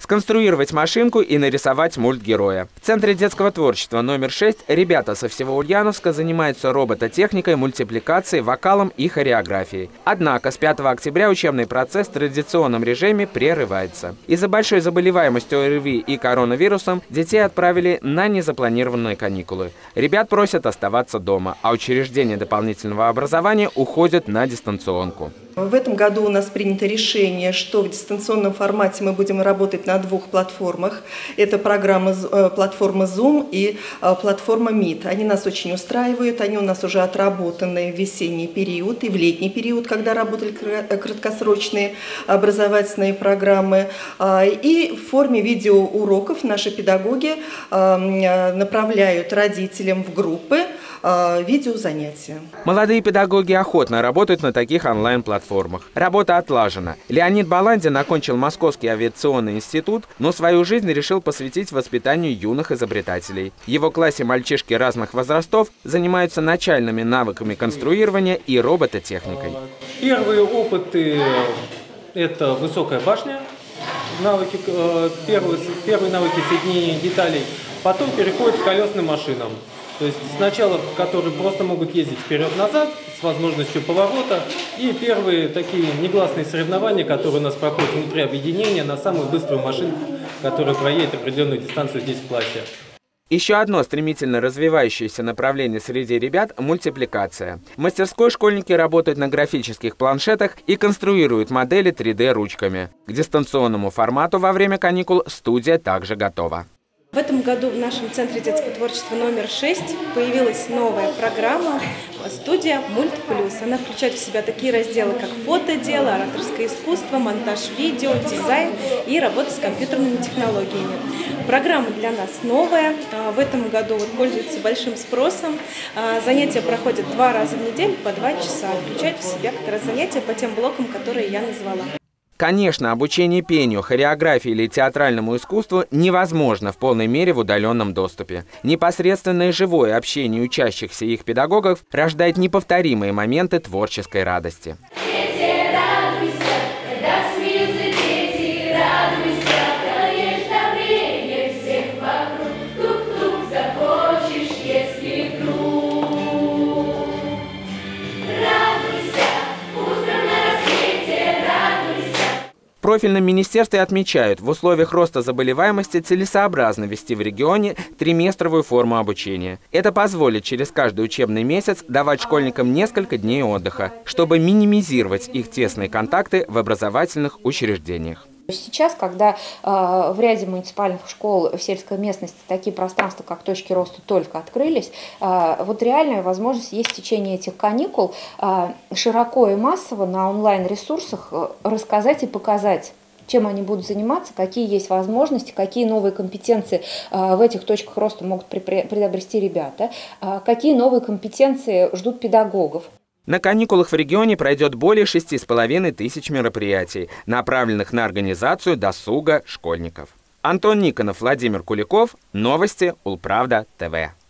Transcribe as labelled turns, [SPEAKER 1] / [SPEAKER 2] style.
[SPEAKER 1] сконструировать машинку и нарисовать мультгероя. В Центре детского творчества номер 6 ребята со всего Ульяновска занимаются робототехникой, мультипликацией, вокалом и хореографией. Однако с 5 октября учебный процесс в традиционном режиме прерывается. Из-за большой заболеваемости ОРВИ и коронавирусом детей отправили на незапланированные каникулы. Ребят просят оставаться дома, а учреждения дополнительного образования уходят на дистанционку.
[SPEAKER 2] В этом году у нас принято решение, что в дистанционном формате мы будем работать на двух платформах. Это платформа Zoom и платформа Meet. Они нас очень устраивают, они у нас уже отработаны в весенний период и в летний период, когда работали краткосрочные образовательные программы. И в форме видеоуроков наши педагоги направляют родителям в группы видеозанятия.
[SPEAKER 1] Молодые педагоги охотно работают на таких онлайн-платформах. Работа отлажена. Леонид Баландин окончил Московский авиационный институт, но свою жизнь решил посвятить воспитанию юных изобретателей. В его классе мальчишки разных возрастов занимаются начальными навыками конструирования и робототехникой.
[SPEAKER 3] Первые опыты – это высокая башня, первые навыки соединения деталей, потом переходят к колесным машинам. То есть сначала, которые просто могут ездить вперед-назад с возможностью поворота, и первые такие негласные соревнования, которые у нас проходят внутри объединения на самую быструю машинку, которая проедет определенную дистанцию здесь в классе.
[SPEAKER 1] Еще одно стремительно развивающееся направление среди ребят – мультипликация. В мастерской школьники работают на графических планшетах и конструируют модели 3D ручками. К дистанционному формату во время каникул студия также готова.
[SPEAKER 4] В этом году в нашем Центре детского творчества номер 6 появилась новая программа «Студия Мульт Плюс». Она включает в себя такие разделы, как фотодело, ораторское искусство, монтаж видео, дизайн и работа с компьютерными технологиями. Программа для нас новая, в этом году пользуется большим спросом. Занятия проходят 2 раза в неделю по 2 часа, включают в себя как раз занятия по тем блокам, которые я назвала.
[SPEAKER 1] Конечно, обучение пению, хореографии или театральному искусству невозможно в полной мере в удаленном доступе. Непосредственное живое общение учащихся и их педагогов рождает неповторимые моменты творческой радости. В профильном министерстве отмечают, в условиях роста заболеваемости целесообразно ввести в регионе триместровую форму обучения. Это позволит через каждый учебный месяц давать школьникам несколько дней отдыха, чтобы минимизировать их тесные контакты в образовательных учреждениях.
[SPEAKER 5] Сейчас, когда в ряде муниципальных школ в сельской местности такие пространства, как точки роста, только открылись, вот реальная возможность есть в течение этих каникул широко и массово на онлайн-ресурсах рассказать и показать, чем они будут заниматься, какие есть возможности, какие новые компетенции в этих точках роста могут приобрести ребята, какие новые компетенции ждут педагогов.
[SPEAKER 1] На каникулах в регионе пройдет более 6500 мероприятий, направленных на организацию досуга школьников. Антон Никонов, Владимир Куликов. Новости Улправда ТВ.